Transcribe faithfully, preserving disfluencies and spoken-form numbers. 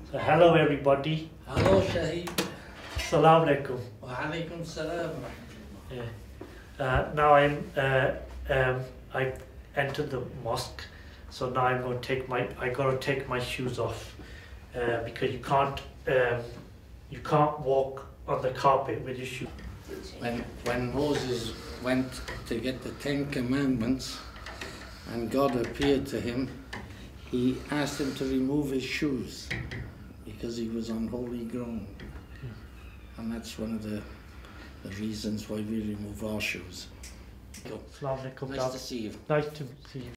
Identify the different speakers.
Speaker 1: So hello everybody.
Speaker 2: Hello Shahid.
Speaker 1: Assalamu alaikum.
Speaker 2: Wa alaikum salam.
Speaker 1: Yeah. Uh, now I'm uh, um, I entered the mosque, so now I'm going to take my I got to take my shoes off uh, because you can't um, you can't walk on the carpet with your shoes.
Speaker 2: When when Moses went to get the Ten Commandments and God appeared to him, he asked him to remove his shoes because he was on holy ground. And that's one of the, the reasons why we remove our shoes.
Speaker 1: Assalamu alaikum.
Speaker 2: Nice to see you.
Speaker 1: Nice to see you.